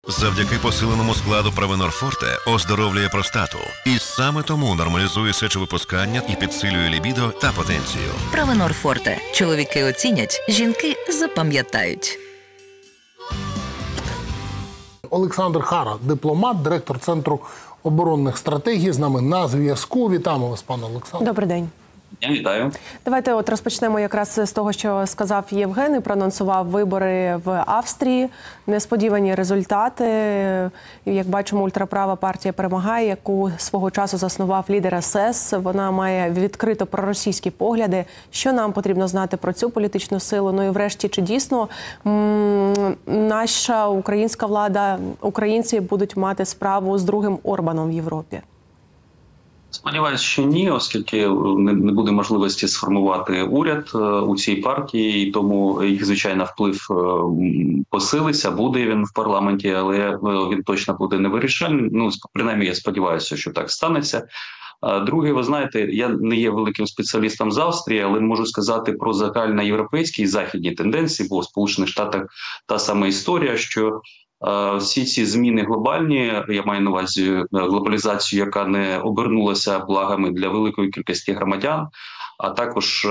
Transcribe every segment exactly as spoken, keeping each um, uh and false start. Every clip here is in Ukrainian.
Завдяки посиленому складу Провенор Форте оздоровлює простату. І саме тому нормалізує сечовипускання і підсилює лібідо та потенцію. Провенор Форте. Чоловіки оцінять, жінки запам'ятають. Олександр Хара, дипломат, директор Центру оборонних стратегій, з нами на зв'язку. Вітаємо вас, пане Олександр. Добрий день. Я вітаю. Давайте от розпочнемо якраз з того, що сказав Євген і проанонсував вибори в Австрії. Несподівані результати. Як бачимо, ультраправа партія перемагає, яку свого часу заснував лідер ес ес. Вона має відкрито проросійські погляди. Що нам потрібно знати про цю політичну силу? Ну і врешті, чи дійсно м наша українська влада, українці будуть мати справу з другим Орбаном в Європі? Сподіваюсь, що ні, оскільки не буде можливості сформувати уряд у цій партії, і тому їх, звичайно, вплив посилиться, буде він в парламенті, але він точно буде невирішальним. Ну, принаймні, я сподіваюся, що так станеться. Друге, ви знаєте, я не є великим спеціалістом з Австрії, але можу сказати про загальноєвропейські і західні тенденції, бо в Сполучених Штатах та сама історія, що всі ці зміни глобальні, я маю на увазі глобалізацію, яка не обернулася благами для великої кількості громадян, а також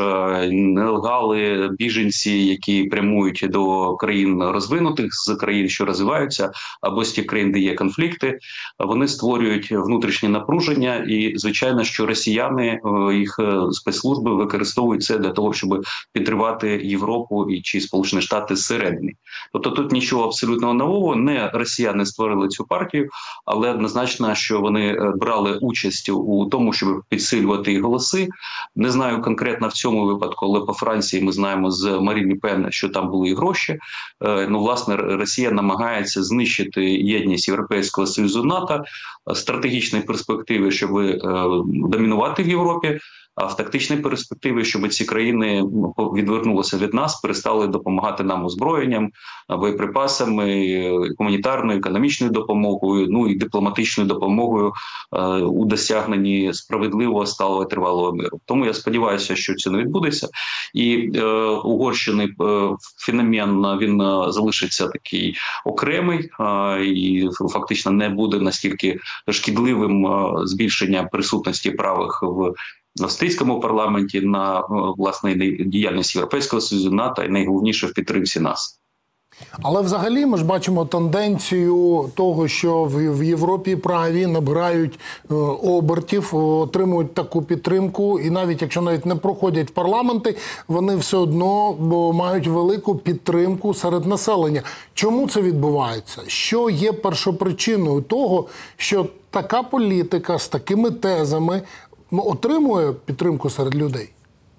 нелегали, біженці, які прямують до країн розвинутих, з країн, що розвиваються, або з тих країн, де є конфлікти, вони створюють внутрішнє напруження, і, звичайно, що росіяни, їх спецслужби використовують це для того, щоб підривати Європу і чи Сполучені Штати зсередини. Тобто тут нічого абсолютно нового, не росіяни створили цю партію, але однозначно, що вони брали участь у тому, щоб підсилювати їх голоси. Не знаю конкретно в цьому випадку, але по Франції ми знаємо з Марін Ле Пен, що там були і гроші. Ну, власне, Росія намагається знищити єдність Європейського Союзу, НАТО, стратегічної перспективи, щоб домінувати в Європі, а в тактичній перспективі, щоб ці країни відвернулися від нас, перестали допомагати нам озброєнням, боєприпасами, гуманітарною, економічною допомогою, ну і дипломатичною допомогою у досягненні справедливого, сталого і тривалого миру. Тому я сподіваюся, що це не відбудеться. І е, Угорщини е, феномен, він е, залишиться такий окремий е, і фактично не буде настільки шкідливим е, збільшення присутності правих в австрійському парламенті на власне діяльність Європейського Союзу, НАТО і найголовніше в підтримці нас. Але взагалі ми ж бачимо тенденцію того, що в Європі праві набирають обертів, отримують таку підтримку, і навіть якщо навіть не проходять в парламенти, вони все одно мають велику підтримку серед населення. Чому це відбувається? Що є першопричиною того, що така політика з такими тезами отримує підтримку серед людей?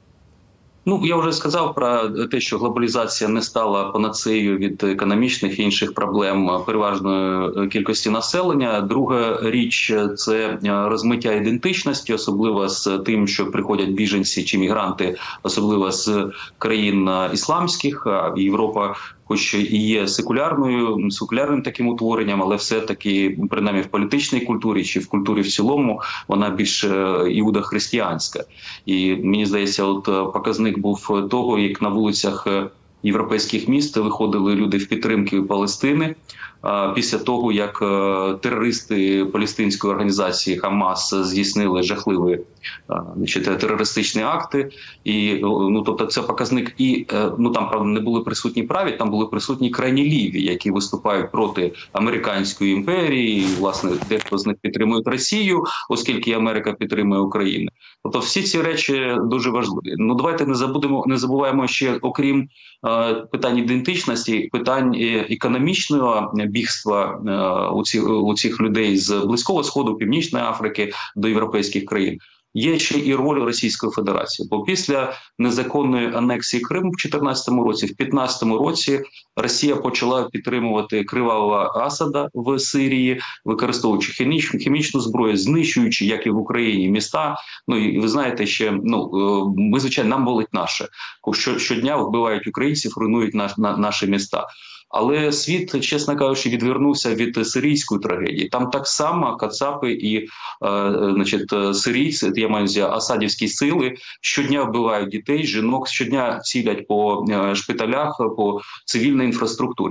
Ну, я вже сказав про те, що глобалізація не стала панацеєю від економічних і інших проблем переважної кількості населення. Друга річ – це розмиття ідентичності, особливо з тим, що приходять біженці чи мігранти, особливо з країн ісламських. Європа хоч і є секулярною, секулярним таким утворенням, але все-таки, принаймні в політичній культурі чи в культурі в цілому, вона більш іудохристиянська. І мені здається, от показник був того, як на вулицях європейських міст виходили люди в підтримки Палестини, після того, як терористи палестинської організації Хамас здійснили жахливі значить, терористичні акти. І, ну, тобто це показник, і ну, там, правда, не були присутні праві, там були присутні крайні ліві, які виступають проти американської імперії, і, власне, дехто з них підтримує Росію, оскільки Америка підтримує Україну. Тобто всі ці речі дуже важливі. Ну, давайте не забудемо, не забуваємо ще, окрім е, питань ідентичності, питань економічного бігства е, у, ці, у цих людей з Близького Сходу, Північної Африки до європейських країн. Є ще і роль Російської Федерації. Бо після незаконної анексії Криму в чотирнадцятому році, в п'ятнадцятому році Росія почала підтримувати кривавого Асада в Сирії, використовуючи хімічну, хімічну зброю, знищуючи, як і в Україні, міста. Ну і ви знаєте, ще, ну, ми, звичайно, нам болить наше. Що, щодня вбивають українців, руйнують на, на, наші міста. Але світ, чесно кажучи, відвернувся від сирійської трагедії. Там так само кацапи і е, значить, сирійці, я маю на асадівські сили, щодня вбивають дітей, жінок, щодня цілять по е, шпиталях, по цивільній інфраструктурі.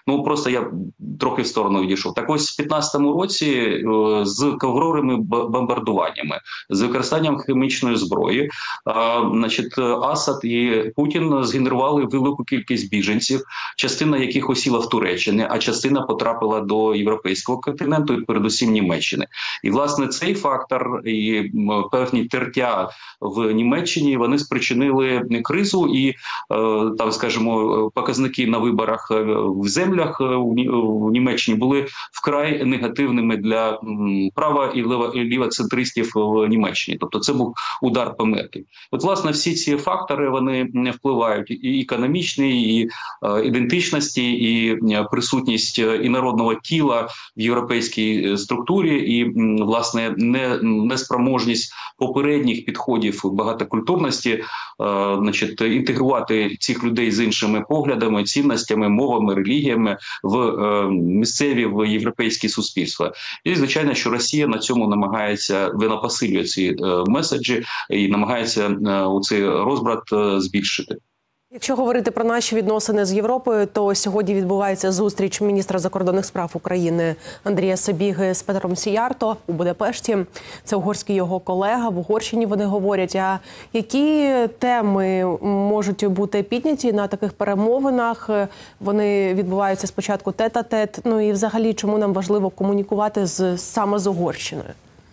Ну просто я трохи в сторону відійшов. Так ось в п'ятнадцятому році з ковровими бомбардуваннями, з використанням хімічної зброї, значить, Асад і Путін згенерували велику кількість біженців, частина яких осіла в Туреччині, а частина потрапила до європейського континенту і передусім Німеччини. І, власне, цей фактор і певні тертя в Німеччині, вони спричинили кризу і, там, скажімо, показники на виборах в землях в Німеччині були вкрай негативними для права і лівоцентристів в Німеччині. Тобто це був удар по Меркель. От, власне, всі ці фактори, вони впливають і економічні, і ідентичності, і присутність і народного тіла в європейській структурі, і, власне, не, неспроможність попередніх підходів багатокультурності, значить, інтегрувати цих людей з іншими поглядами, цінностями, мовами, релігіями в місцеві, в європейські суспільства. І, звичайно, що Росія на цьому намагається, вона посилює ці меседжі і намагається у цей розбрат збільшити. Якщо говорити про наші відносини з Європою, то сьогодні відбувається зустріч міністра закордонних справ України Андрія Сибіги з Петром Сіярто у Будапешті. Це угорський його колега. В Угорщині вони говорять. А які теми можуть бути підняті на таких перемовинах? Вони відбуваються спочатку тет-а-тет. Ну і взагалі, чому нам важливо комунікувати з, саме з Угорщиною?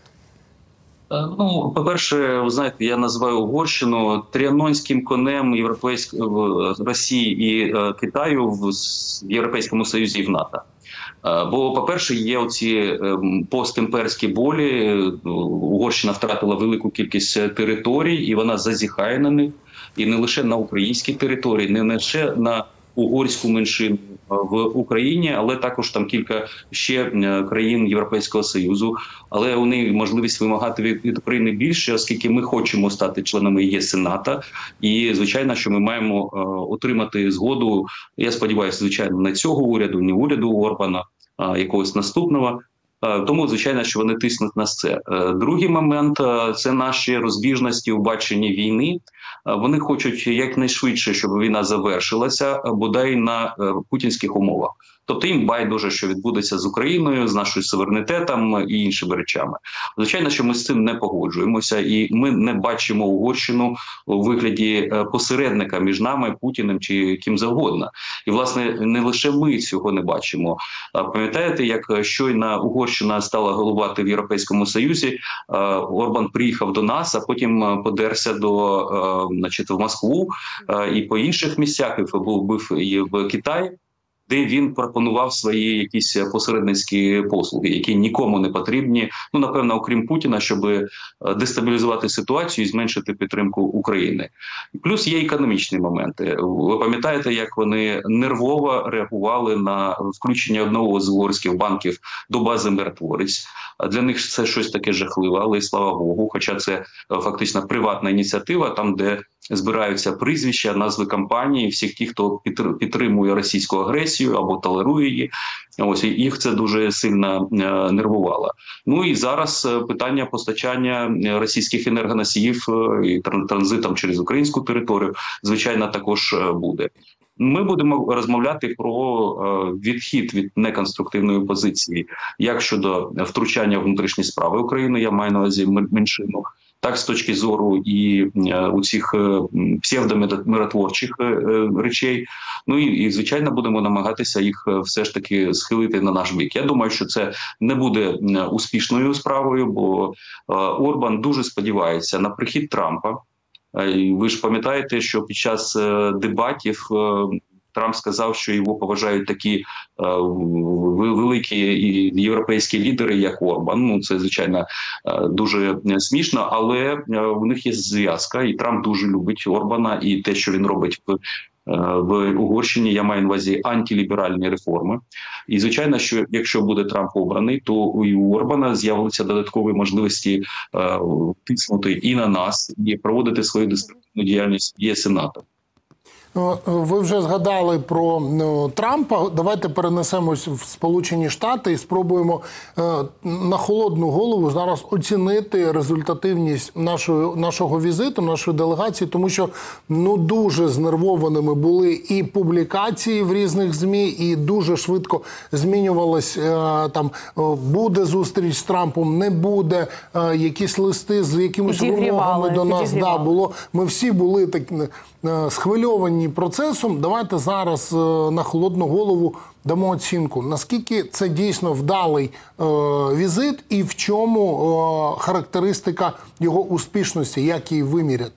Ну, по-перше, ви знаєте, я називаю Угорщину тріанонським конем європейського Росії і е, Китаю в Європейському Союзі і в НАТО. Е, бо, по-перше, є оці е, постімперські болі. Угорщина втратила велику кількість територій, і вона зазіхає на них. І не лише на українській території, не лише на угорську меншину в Україні, але також там кілька ще країн Європейського Союзу. Але у них можливість вимагати від України більше, оскільки ми хочемо стати членами ЄС і НАТО. І, звичайно, що ми маємо отримати згоду, я сподіваюся, звичайно, не цього уряду, не уряду Орбана, а якогось наступного. Тому, звичайно, що вони тиснуть на це. Другий момент – це наші розбіжності у баченні війни. Вони хочуть якнайшвидше, щоб війна завершилася, бодай на путінських умовах. Тобто їм байдуже, що відбудеться з Україною, з нашим суверенітетом і іншими речами. Звичайно, що ми з цим не погоджуємося, і ми не бачимо Угорщину у вигляді посередника між нами, Путіним чи ким завгодно. І, власне, не лише ми цього не бачимо. Пам'ятаєте, як щойно Угорщина стала головувати в Європейському Союзі, Орбан приїхав до нас, а потім подерся до, значить, в Москву і по інших місцях, і був і в Китаї, де він пропонував свої якісь посередницькі послуги, які нікому не потрібні, ну, напевно, окрім Путіна, щоб дестабілізувати ситуацію і зменшити підтримку України. Плюс є економічні моменти. Ви пам'ятаєте, як вони нервово реагували на включення одного з угорських банків до бази миротворець. Для них це щось таке жахливе, але, слава Богу, хоча це фактично приватна ініціатива, там, де збираються прізвища, назви компанії, всіх тих, хто підтримує російську агресію або толерує її. Ось, їх це дуже сильно нервувало. Ну і зараз питання постачання російських енергоносіїв і транзитом через українську територію, звичайно, також буде. Ми будемо розмовляти про відхід від неконструктивної позиції, як щодо втручання в внутрішні справи України, я маю на увазі меншину, так з точки зору і у цих псевдомиротворчих речей. Ну і, і, звичайно, будемо намагатися їх все ж таки схилити на наш бік. Я думаю, що це не буде успішною справою, бо Орбан дуже сподівається на прихід Трампа. Ви ж пам'ятаєте, що під час дебатів Трамп сказав, що його поважають такі е, великі європейські лідери, як Орбан. Ну, це, звичайно, е, дуже смішно, але е, у них є зв'язка, і Трамп дуже любить Орбана, і те, що він робить в в Угорщині, я маю на увазі антиліберальні реформи. І, звичайно, що якщо буде Трамп обраний, то і у Орбана з'являться додаткові можливості е, тиснути і на нас, і проводити свою деструктивну діяльність в ЄС і НАТО. Ви вже згадали про Трампа. Давайте перенесемось в Сполучені Штати і спробуємо на холодну голову зараз оцінити результативність нашої, нашого візиту, нашої делегації, тому що ну дуже знервованими були і публікації в різних ЗМІ, і дуже швидко змінювалось, там буде зустріч з Трампом, не буде, якісь листи з якимись вимогами до нас. Да, було. Ми всі були так схвильовані процесом. Давайте зараз на холодну голову дамо оцінку. Наскільки це дійсно вдалий е, візит і в чому е, характеристика його успішності, як її виміряти?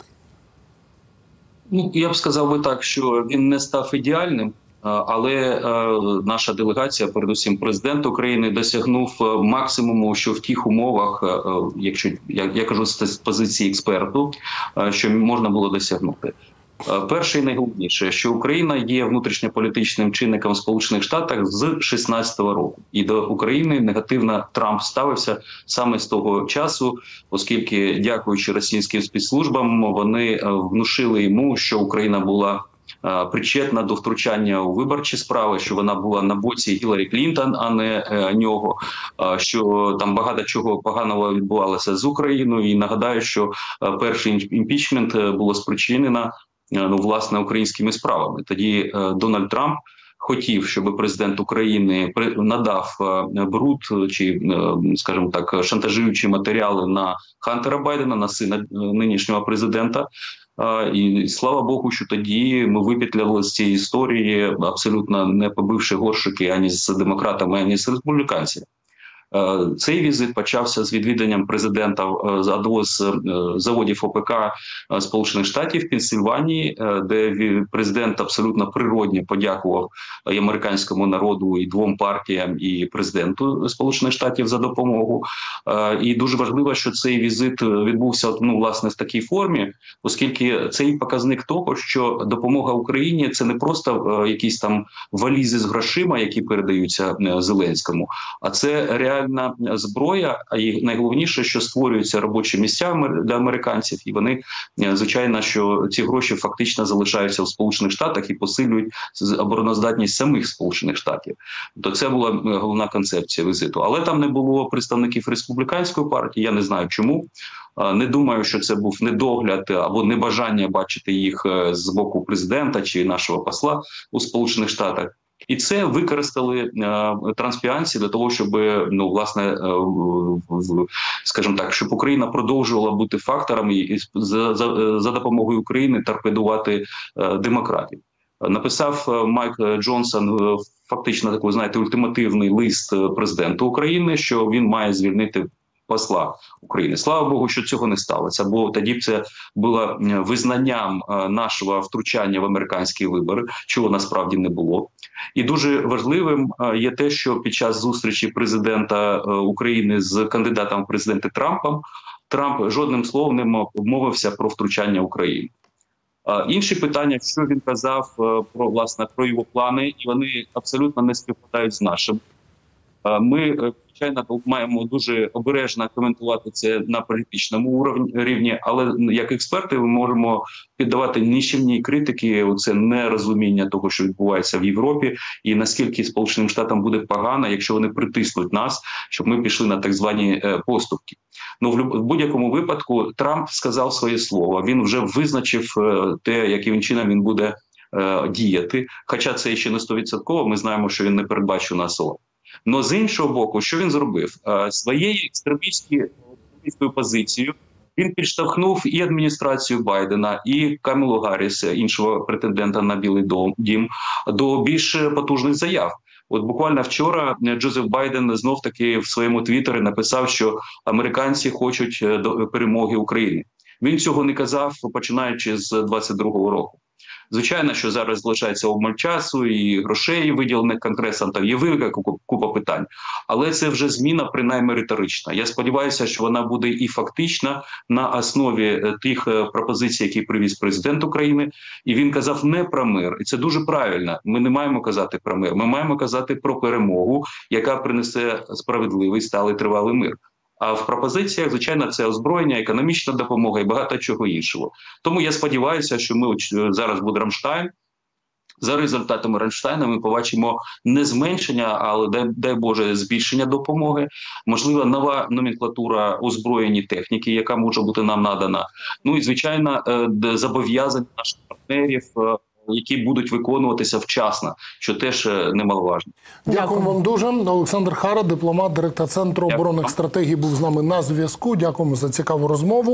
Ну, я б сказав би так, що він не став ідеальним, але е, наша делегація, передусім президент України, досягнув максимуму, що в тих умовах, е, якщо я, я кажу з позиції експерту, е, що можна було досягнути. Перше і найголовніше, що Україна є внутрішньополітичним чинником в Сполучених Штатах з шістнадцятого року. І до України негативно Трамп ставився саме з того часу, оскільки, дякуючи російським спецслужбам, вони внушили йому, що Україна була причетна до втручання у виборчі справи, що вона була на боці Гіларі Клінтон, а не нього, що там багато чого поганого відбувалося з Україною. І нагадаю, що перший імпічмент було спричинено ну, власне, українськими справами. Тоді е, Дональд Трамп хотів, щоб президент України надав е, бруд чи, е, скажімо так, шантажуючі матеріали на Хантера Байдена, на сина нинішнього президента. Е, і слава Богу, що тоді ми випетляли з цієї історії, абсолютно не побивши горшики ані з демократами, ані з республіканцями. Цей візит почався з відвіданням президента одного з заводів ОПК Сполучених Штатів в Пенсильванії, де президент абсолютно природньо подякував і американському народу, і двом партіям, і президенту Сполучених Штатів за допомогу. І дуже важливо, що цей візит відбувся ну, власне в такій формі, оскільки цей показник того, що допомога Україні – це не просто якісь там валізи з грошима, які передаються Зеленському, а це реально реальна зброя, а і найголовніше, що створюються робочі місця для американців, і вони, звичайно, що ці гроші фактично залишаються в Сполучених Штатах і посилюють обороноздатність самих Сполучених Штатів. То це була головна концепція візиту. Але там не було представників республіканської партії, я не знаю чому. Не думаю, що це був недогляд або небажання бачити їх з боку президента чи нашого посла у Сполучених Штатах. І це використали е, транспіанці для того, щоб, ну, власне, е, скажімо так, щоб Україна продовжувала бути фактором і за, за, за допомогою України торпедувати е, демократів. Написав Майк Джонсон фактично такий, знаєте, ультимативний лист президенту України, що він має звільнити посла України. Слава Богу, що цього не сталося, бо тоді б це було визнанням нашого втручання в американські вибори, чого насправді не було. І дуже важливим є те, що під час зустрічі президента України з кандидатом в президенти Трампом, Трамп жодним словом не мовився про втручання України. Інші питання, що він казав про, власне, про його плани, і вони абсолютно не співпадають з нашим. Ми, звичайно, маємо дуже обережно коментувати це на політичному рівні, але як експерти ми можемо піддавати нищівні критики, оце нерозуміння того, що відбувається в Європі, і наскільки Сполученим Штатам буде погано, якщо вони притиснуть нас, щоб ми пішли на так звані поступки. Ну, в будь-якому випадку Трамп сказав своє слово, він вже визначив те, яким чином він буде діяти, хоча це ще не сто відсотків, ми знаємо, що він не передбачив нас. Но з іншого боку, що він зробив? Своєю екстремістською позицією він підштовхнув і адміністрацію Байдена, і Камалу Гарріс, іншого претендента на Білий дім, до більш потужних заяв. От буквально вчора Джозеф Байден знов-таки в своєму твіттері написав, що американці хочуть перемоги України. Він цього не казав, починаючи з двадцять другого року. Звичайно, що зараз залишається обмаль часу і грошей, виділених Конгресом, там є велика купа питань. Але це вже зміна, принаймні, риторична. Я сподіваюся, що вона буде і фактична на основі тих пропозицій, які привіз президент України. І він казав не про мир. І це дуже правильно. Ми не маємо казати про мир. Ми маємо казати про перемогу, яка принесе справедливий, сталий, тривалий мир. А в пропозиціях, звичайно, це озброєння, економічна допомога і багато чого іншого. Тому я сподіваюся, що ми зараз буде Рамштайн, За результатами Рамштайна ми побачимо не зменшення, але дай, дай Боже, збільшення допомоги. Можливо, нова номенклатура озброєння техніки, яка може бути нам надана. Ну і, звичайно, зобов'язання наших партнерів, які будуть виконуватися вчасно, що теж немаловажно. Дякую вам дуже. Олександр Хара, дипломат, директор Центру оборонних стратегій, був з нами на зв'язку. Дякуємо за цікаву розмову.